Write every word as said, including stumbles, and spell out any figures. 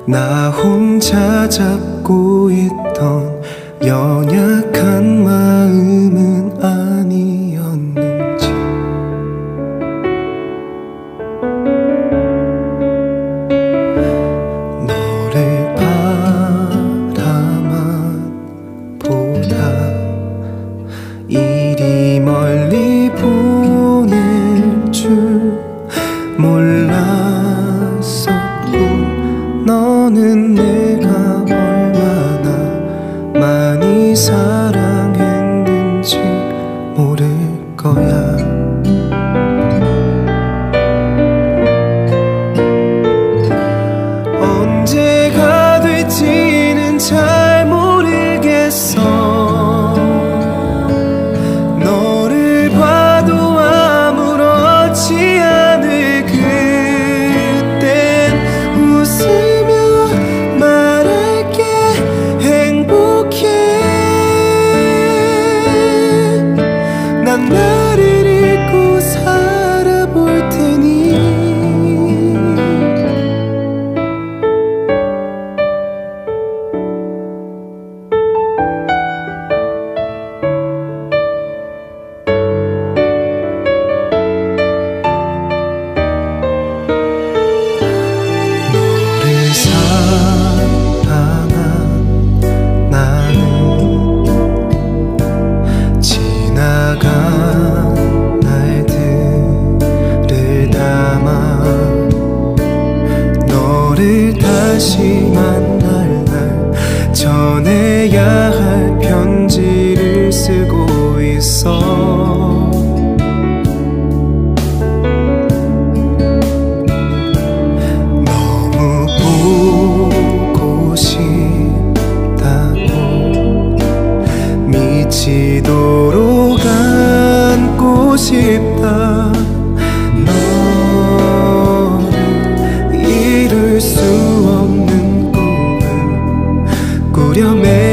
나 혼자 잡고 있던 연약한 마음은 아니었는지. 너를 바라만 보다 이리 멀리 보낼 줄 몰랐었고, 너는 내가 얼마나 많이 사랑했는지 모를 거야. 언제가 될지는 잘 모르겠어. 너를 봐도 아무렇지 않을 그땐 웃으며 말할게. 행복해. 난 나를 잊고 살아볼 테니. 너를 사랑한 나는 지나간 날들을 담아 너를 다시 만날 날 전해야 할 편지를 쓰고 있어. 너무 보고 싶다고 미치도록 안고 싶다. 너를 이룰 수 없는 꿈을 꾸려 매